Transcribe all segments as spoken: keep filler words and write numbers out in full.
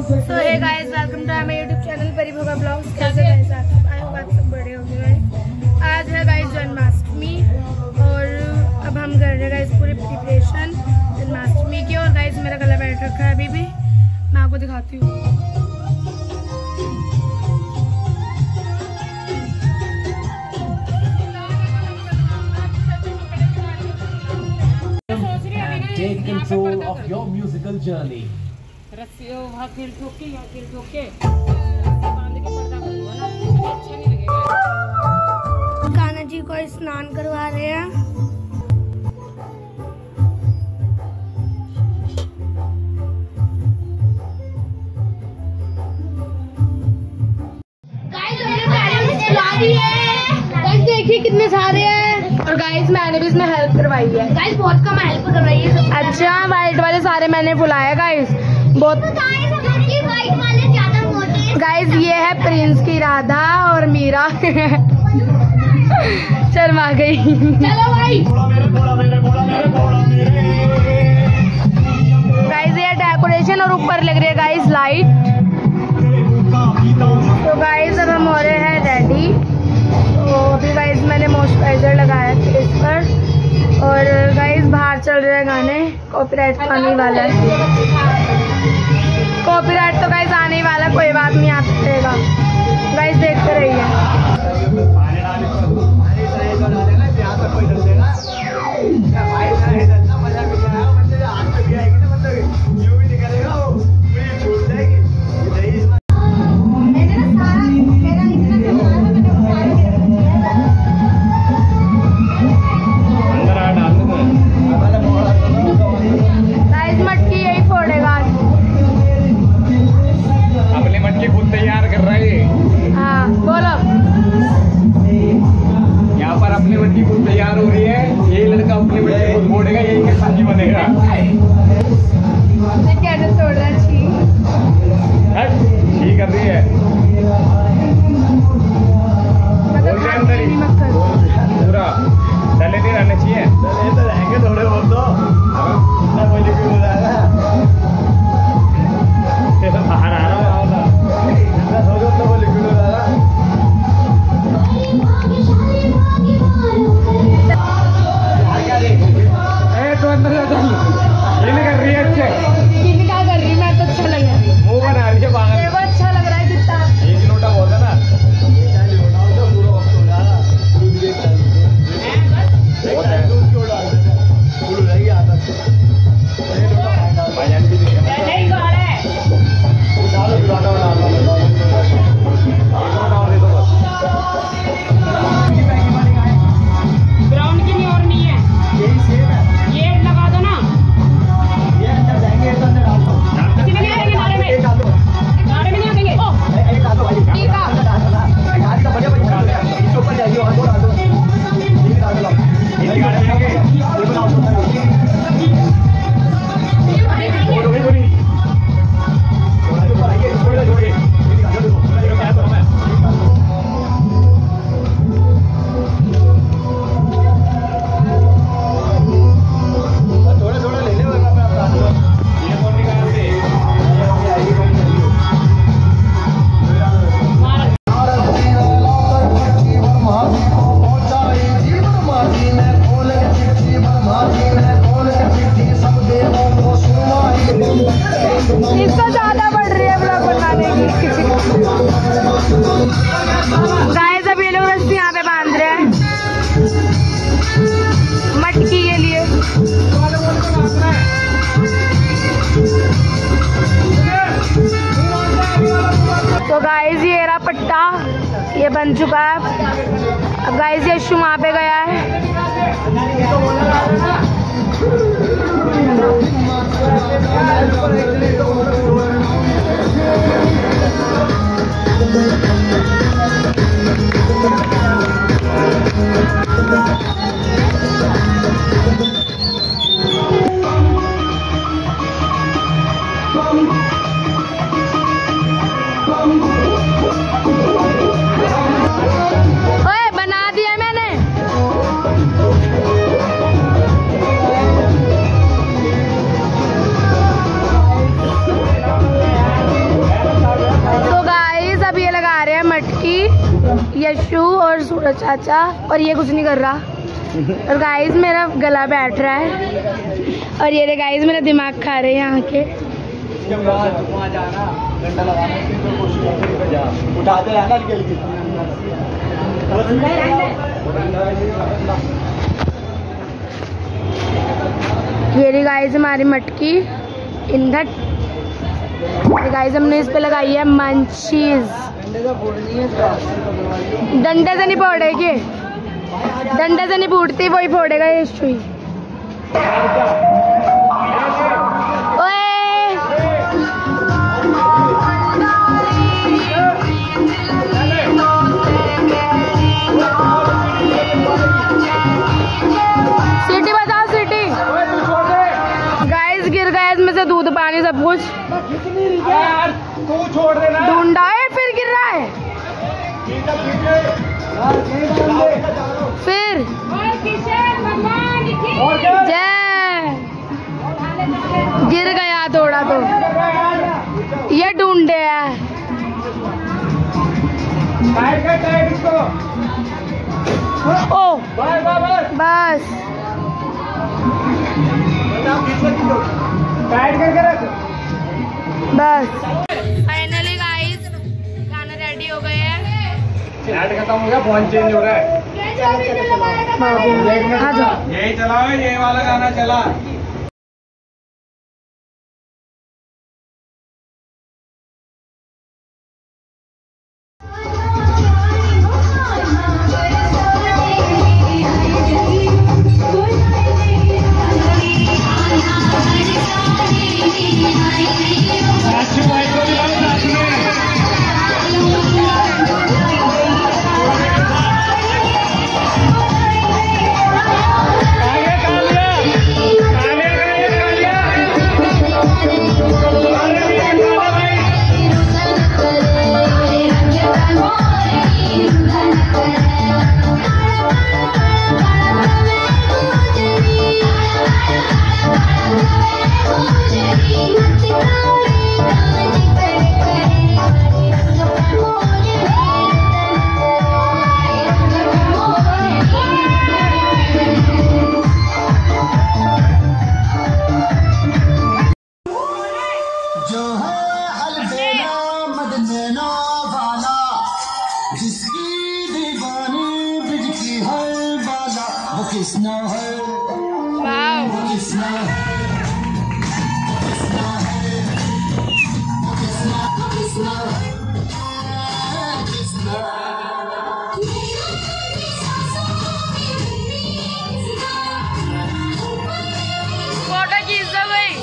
So hey guys, welcome to my YouTube channel परिभोगा vlogs. कैसे guys आप सब? आई होप आप सब बड़े होंगे गाइस। आज है गाइस जन्माष्टमी और अब हम कर रहे हैं गाइस पूरी प्रिपरेशन जन्माष्टमी की। और गाइस मेरा गला बैठ रखा है अभी भी, मैं आपको दिखाती हूँ। Take control of your musical journey. रस्सियों वहाँ कील ठोक के यहाँ कील ठोक के बांध के पर्दा बनवा ना, अच्छा नहीं लगेगा। कान्हा जी को स्नान करवा रहे हैं। गाइस देखिए कितने सारे हैं। और गाइस मैंने भी इसमें हेल्प करवाई है। गाइस बहुत कम हेल्प करवाई है। अच्छा वाइट वाले सारे मैंने बुलाया गाइस बहुत। वाइट वाले ज्यादा मोटे। गाइस ये है प्रिंस की राधा और मीरा शर्मा गई। चलो भाई गाइस ये डेकोरेशन और ऊपर लग रही है गाइस लाइट। तो गाइस अब हम हो रहे हैं रेडी। तो अभी गाइस मैंने मॉइस्चराइजर लगाया फेस पर। और गाइस बाहर चल रहे हैं गाने, कॉपीराइट आने वाला है। कॉपीराइट तो गाइस आने ही वाला, कोई बात नहीं, आता रहेगा गाइस, देखते रहिए। तैयार हो रही है, ये लड़का अपने बच्चे को छोड़ेगा, यही के साथी बनेगा। कैसे तोड़ रहा है? ठीक कर रही है पूरा डले नहीं रहने चाहिए। डले तो रहेंगे थोड़े बहुत, तो कोई लिक्विड हो जाएगा। बाहर आ रहा है, जितना सोचो उतना वो लिक्विड हो जाएगा। तो अंदर जा चल, ये नहीं कर रही है अच्छे। कितनी क्या कर रही है? मैं तो अच्छा लग रहा है, मुंह बना रही है बाहर। देखो अच्छा लग रहा है कितना। एक लोटा बहुत है ना, पूरा वक्त हो जाएगा। बहुत है दूध क्यों डाल देते हैं, फूल रहेगी आता भाईजान भी नहीं डालो, डालो डालो ब्राउन की नहीं और नहीं है, यही सेम है। ये लगा दो ना, ये अंदर जाएंगे तो अंदर डाल दो। किसी में नहीं आएंगे नारे में, एक डाल दो, नारे में नहीं आएंगे। ओ एक डाल दो भाई, ठीक है डाल दो, बढ़िया बढ़िया इसके ऊपर जाइए और वो डाल दो, ये डाल दो। ये गाड़ी आएंगे, ये बनाओ वो लोग बोली जो ऊपर आइए, छोड़ दो, ये निकाल दो, ये क्या करूं मैं? थोड़ा थोड़ा ले ले, वरना मैं आपका ये कौन निकाल दे, ये आएगी कौन नहीं। इसको ज्यादा बढ़ रही है ब्लॉग बनाने की। गाइस अब ये लोग रस्सी यहाँ पे बांध रहे हैं मटकी के लिए। तो गाइस ये रहा पट्टा, ये बन चुका है। अब गाइस ये यशु वहाँ पे गया है। ओए बना दिया मैंने। यशु और सूरज चाचा, और ये कुछ नहीं कर रहा। और गाइस मेरा गला बैठ रहा है, और ये गाइस मेरा दिमाग खा रहे हैं यहाँ के। उठाते रहना ये रही गाइस हमारी मटकी ईंधन। गाइस हमने इस पे लगाई है मंचीज। डंडे से नहीं फोड़ेगी, डंडे से नहीं फूटती, वही फोड़ेगा ये सुई। सीटी बजाओ सीटी। गाइस गिर गया इसमें से दूध पानी सब कुछ। तू छोड़ देना, ढूंढा है फिर गिर रहा है फिर। जय गिर गया थोड़ा तो, ये ढूंढे है। ओ बस बस फाइनली गाइस खाना रेडी हो गए हैं। ऐड खत्म हो गया, फोन चेंज हो रहा है। यही चलाओ, ये वाला गाना चला। किसना है वाओ किसना किसना है किसना किसना किसना फोटो खींच दो भाई।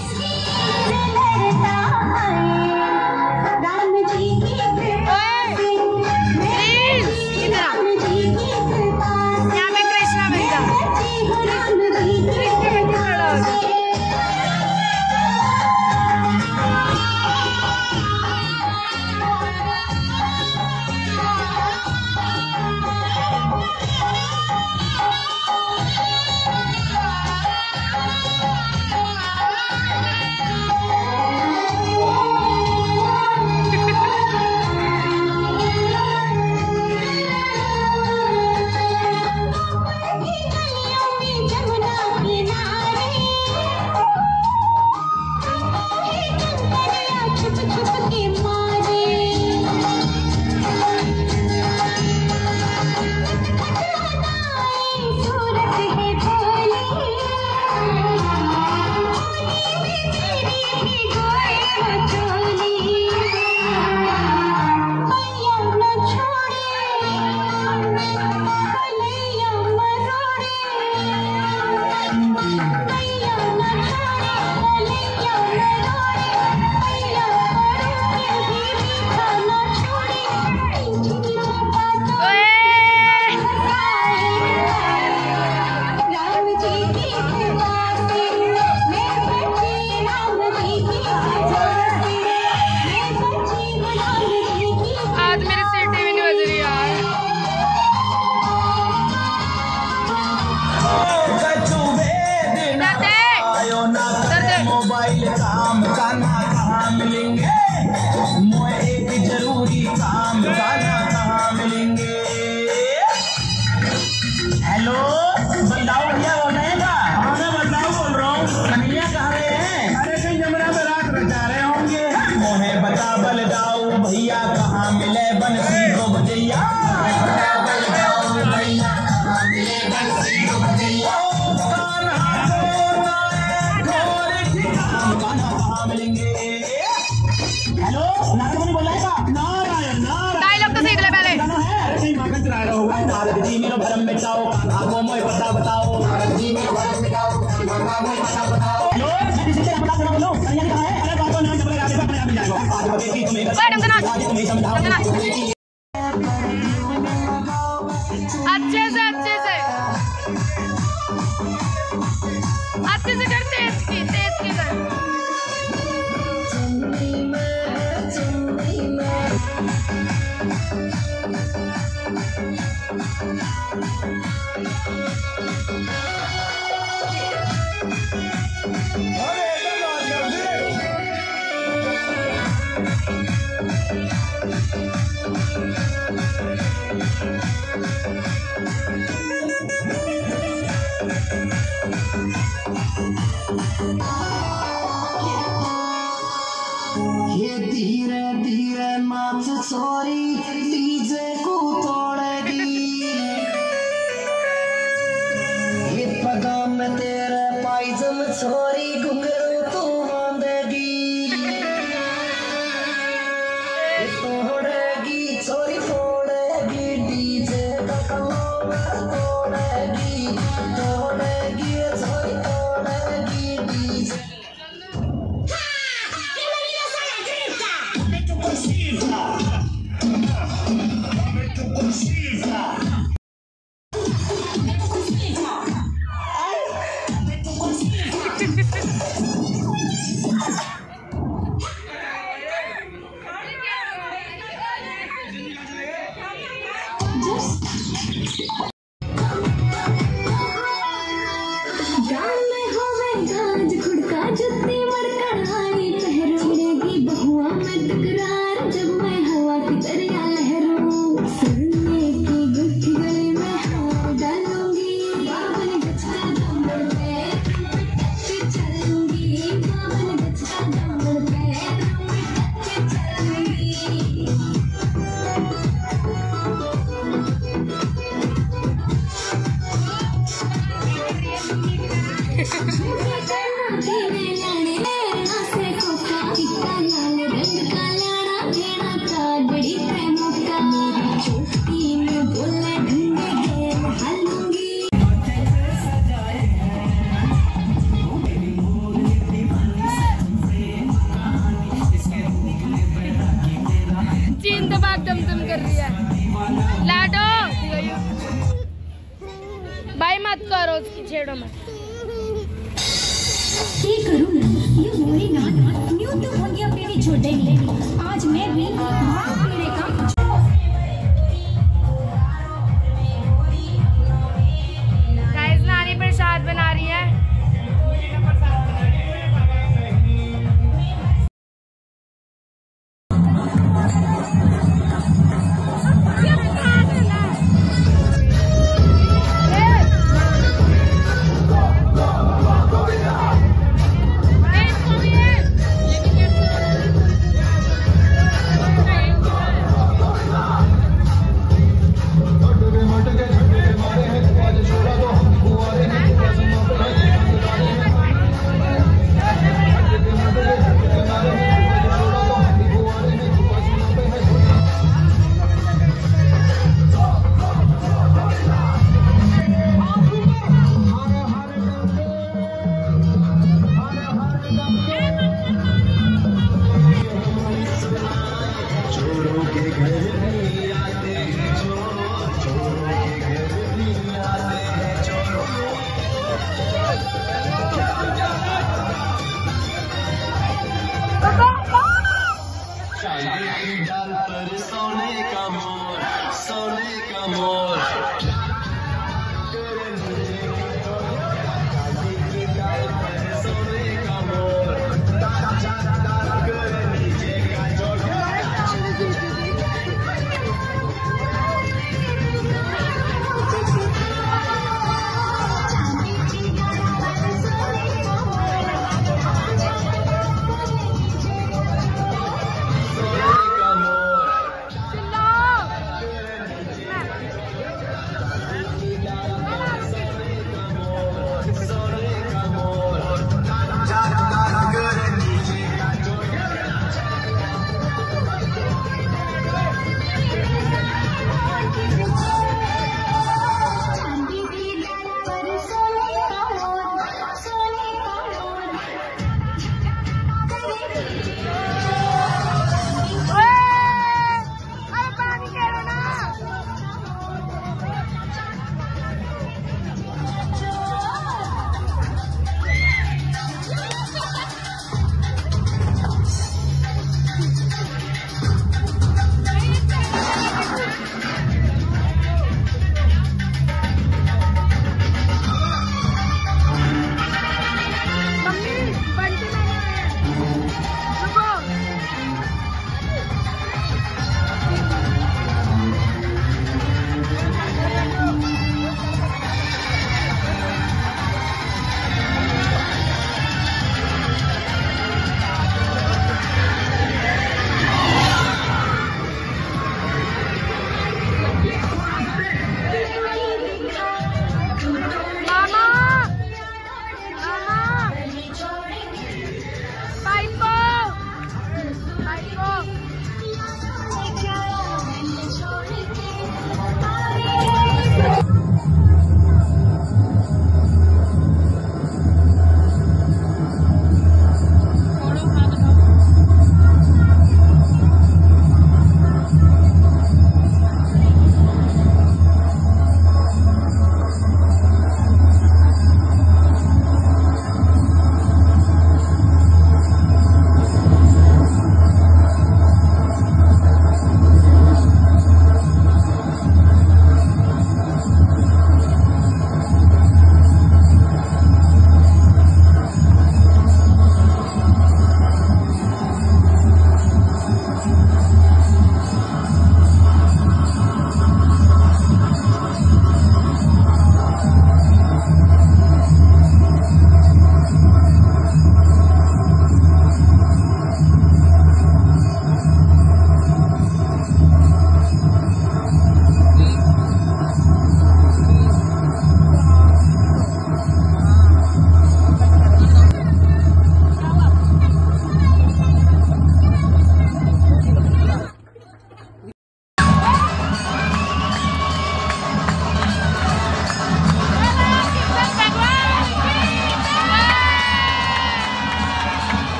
डबल दाऊ भैया कहाँ मिले बंसी को बजैया डबल दाऊ भैया कहाँ मिले बंसी को बजैया कहाँ मिलेंगे। हेलो नारायण बोल रहा है नारायण नारायण डायलॉग तो सीख ले पहले। अरे सही मागन चला रहा होगा नारद जी मेरो भरम मिटाओ आगो मोय पता बताओ नारद जी मेरो भरम मिटाओ आगो मोय पता बताओ। हेलो जल्दी से अपना सुनो बोलो अरे ये कहां है अरे बात तो ना जब रात में अपने आप मिल जाएगा आज बगे की तुम्हें तुम्हें समझाओ अच्छे से अच्छे से अच्छे से कर तेज की तेज की कर। ये धीरे धीरे नाच छोरी डीजे को तोड़ेगी ये पगाम में तेरे पायजम छोरी घुंघरू तू बांधेगी तोड़ेगी छोरी फोड़ेगी डीजे का कमर तोड़ेगी तोड़ेगी छोरी तोड़ेगी डीजे। दम कर रही है लाडो भाई मत करो उसकी छेड़ो मत। ये करूँ ना ये मोरी ना न्यू तो भंगिया पीनी छोटे नहीं आज मैं भी भाग पीने का। गाइस नानी प्रसाद बना रही है। सोने का मोर सोने का मोर सोने का मोर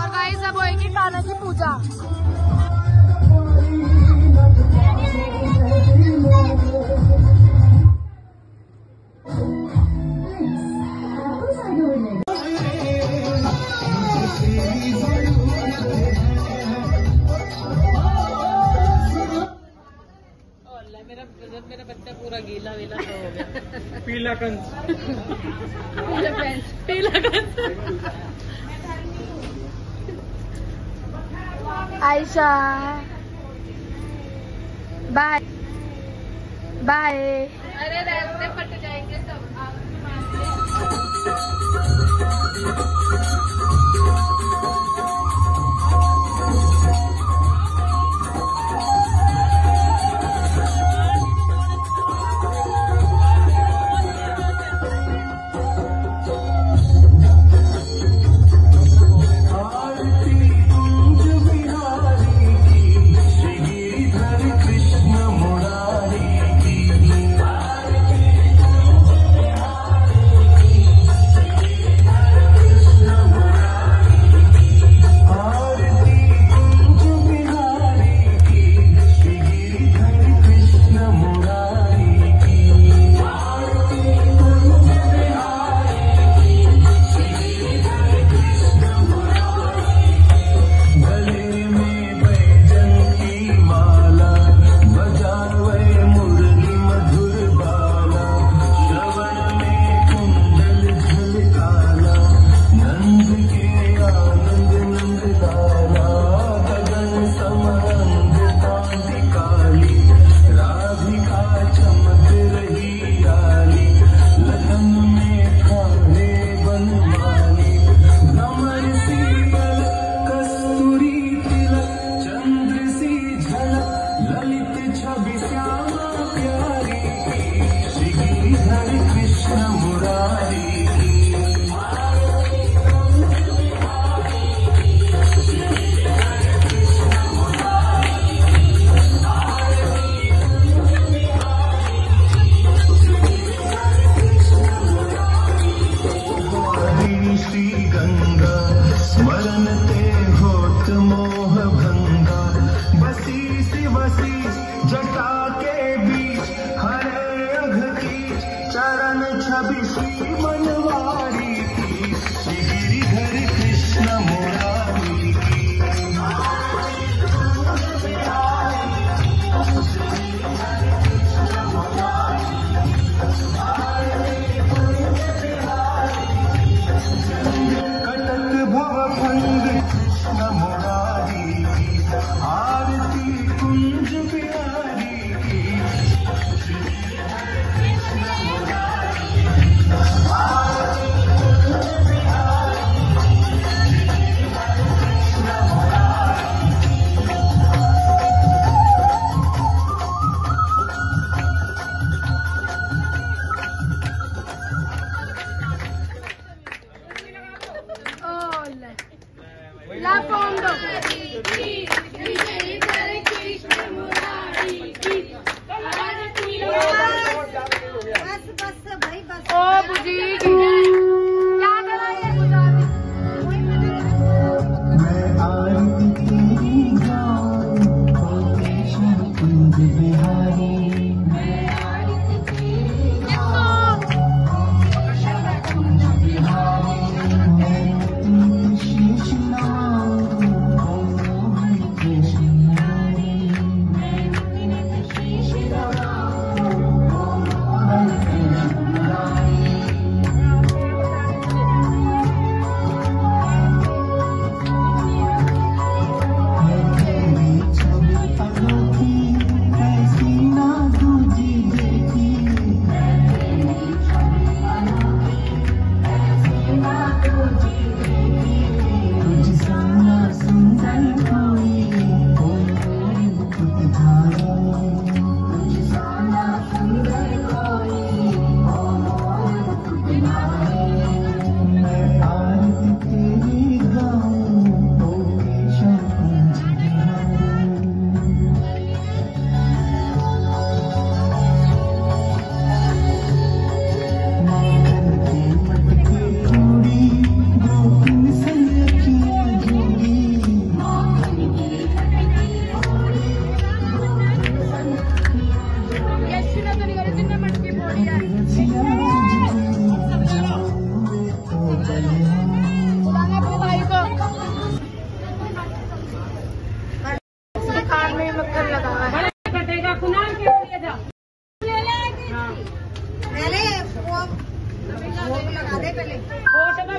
और गाइस अब होएगी कान्हा की पूजा। मेरा मेरा बच्चा पूरा गीला वीला हो गया। पीला कंस पीला कंस। Ayesha bye bye. अरे रास्ते फट जाएंगे सब।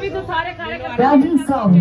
अभी तो सारे खाने का Ready, song.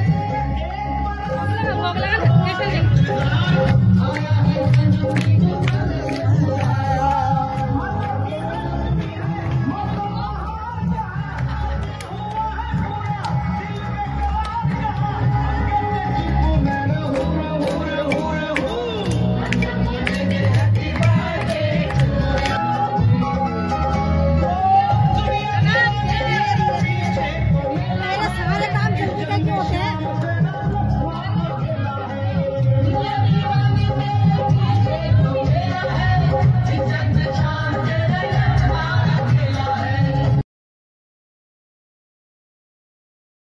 भोग लगा